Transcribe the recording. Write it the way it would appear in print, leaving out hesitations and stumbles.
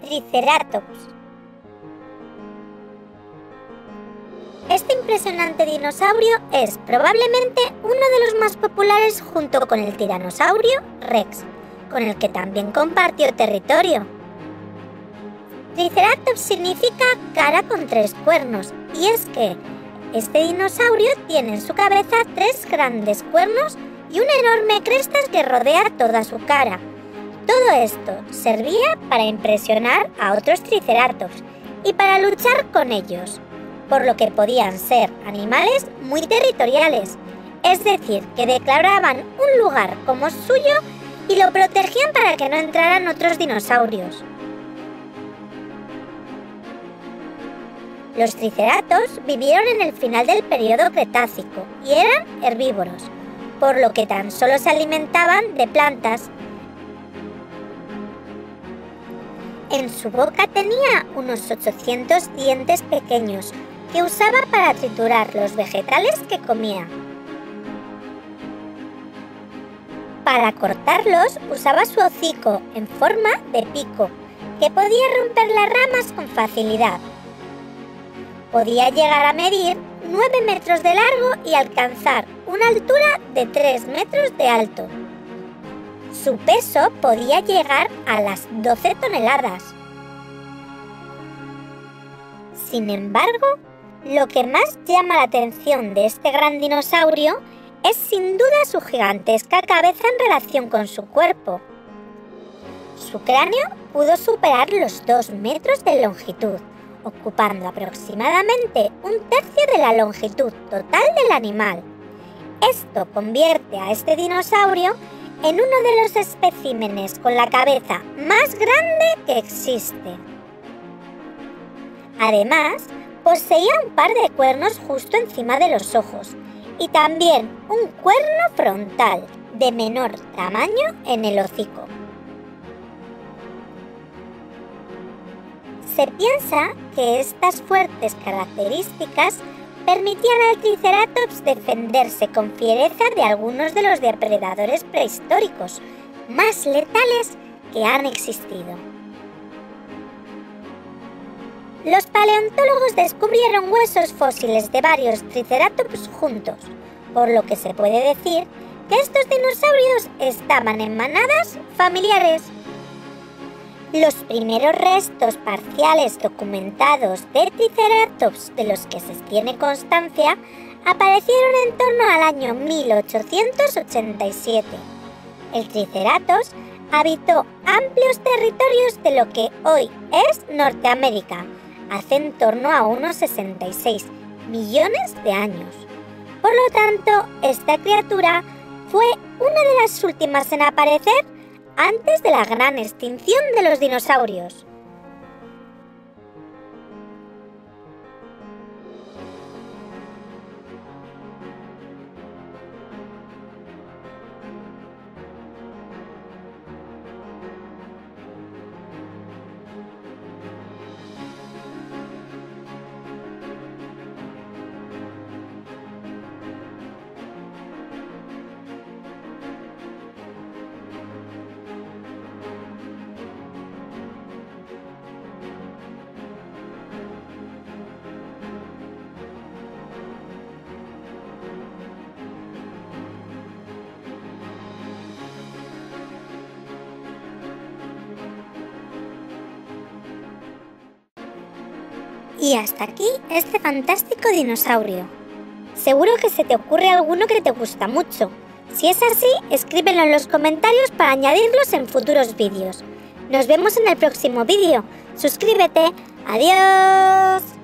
Triceratops. Este impresionante dinosaurio es probablemente uno de los más populares junto con el tiranosaurio Rex, con el que también compartió territorio. Triceratops significa cara con 3 cuernos, y es que este dinosaurio tiene en su cabeza 3 grandes cuernos y una enorme cresta que rodea toda su cara. Todo esto servía para impresionar a otros triceratops y para luchar con ellos, por lo que podían ser animales muy territoriales, es decir, que declaraban un lugar como suyo y lo protegían para que no entraran otros dinosaurios. Los triceratops vivieron en el final del período Cretácico y eran herbívoros, por lo que tan solo se alimentaban de plantas. En su boca tenía unos 800 dientes pequeños que usaba para triturar los vegetales que comía. Para cortarlos usaba su hocico en forma de pico, que podía romper las ramas con facilidad. Podía llegar a medir 9 metros de largo y alcanzar una altura de 3 metros de alto. Su peso podía llegar a las 12 toneladas. Sin embargo, lo que más llama la atención de este gran dinosaurio es sin duda su gigantesca cabeza en relación con su cuerpo. Su cráneo pudo superar los 2 metros de longitud, ocupando aproximadamente un tercio de la longitud total del animal. Esto convierte a este dinosaurio en uno de los especímenes con la cabeza más grande que existe. Además, poseía un par de cuernos justo encima de los ojos y también un cuerno frontal de menor tamaño en el hocico. Se piensa que estas fuertes características permitían al Triceratops defenderse con fiereza de algunos de los depredadores prehistóricos más letales que han existido. Los paleontólogos descubrieron huesos fósiles de varios Triceratops juntos, por lo que se puede decir que estos dinosaurios estaban en manadas familiares. Los primeros restos parciales documentados de Triceratops de los que se tiene constancia aparecieron en torno al año 1887. El Triceratops habitó amplios territorios de lo que hoy es Norteamérica, hace en torno a unos 66 millones de años. Por lo tanto, esta criatura fue una de las últimas en aparecer antes de la gran extinción de los dinosaurios. Y hasta aquí este fantástico dinosaurio. Seguro que se te ocurre alguno que te gusta mucho. Si es así, escríbelo en los comentarios para añadirlos en futuros vídeos. Nos vemos en el próximo vídeo. Suscríbete. ¡Adiós!